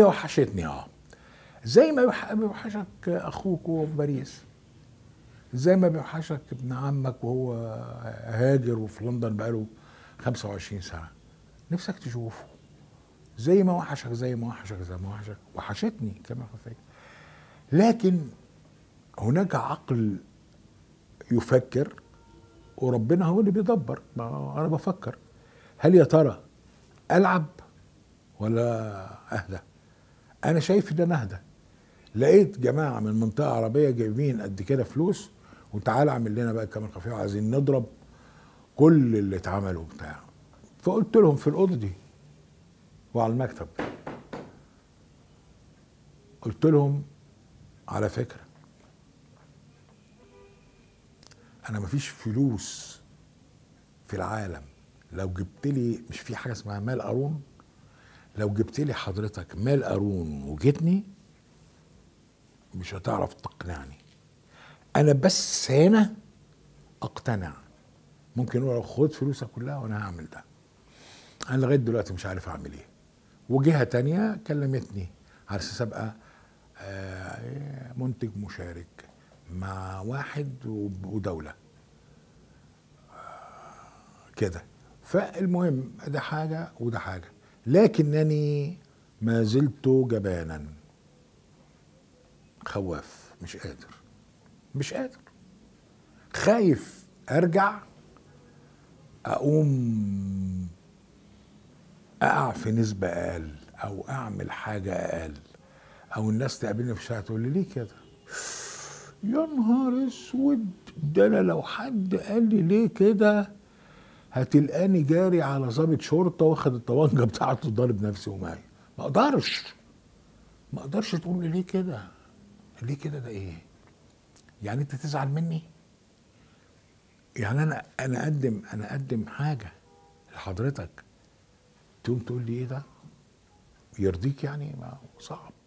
والله وحشتني. زي ما بيوحشك اخوك وهو في باريس، زي ما بيوحشك ابن عمك وهو هاجر وفي لندن بقاله 25 سنه، نفسك تشوفه. زي ما وحشك وحشتني كما خفيت. لكن هناك عقل يفكر، وربنا هو اللي بيدبر. ما انا بفكر، هل يا ترى العب ولا اهدى؟ انا شايف ان انا اهدى. لقيت جماعه من منطقه عربيه جايبين قد كده فلوس، وتعالى اعمل لنا بقى كمان خفيف، عايزين نضرب كل اللي اتعمل وبتاع. فقلت لهم في الاوضه دي وعلى المكتب، قلت لهم على فكره، انا مفيش فلوس في العالم لو جبت لي، مش في حاجه اسمها مال قارون، لو جبت لي حضرتك مال قارون وجيتني مش هتعرف تقنعني. انا بس هنا اقتنع. ممكن اقول خد فلوسك كلها وانا هعمل ده. انا لغايه دلوقتي مش عارف اعمل ايه. وجهه تانية كلمتني على اساس ابقى منتج مشارك مع واحد ودوله كده. فالمهم ده حاجه وده حاجه، لكنني ما زلت جبانا خواف، مش قادر خايف ارجع اقوم اقع في نسبة اقل، او اعمل حاجة اقل، او الناس تقابلني في الشارع تقول لي ليه كده. يا نهار اسود، ده انا لو حد قال لي ليه كده هتلقاني جاري على ضابط شرطة واخد الطبنجة بتاعته ضارب نفسي ومعي. ما اقدرش تقول لي ليه كده. ليه كده؟ ده ايه يعني؟ انت تزعل مني؟ يعني انا اقدم حاجه لحضرتك تقوم تقول لي ايه ده؟ يرضيك يعني؟ ما صعب.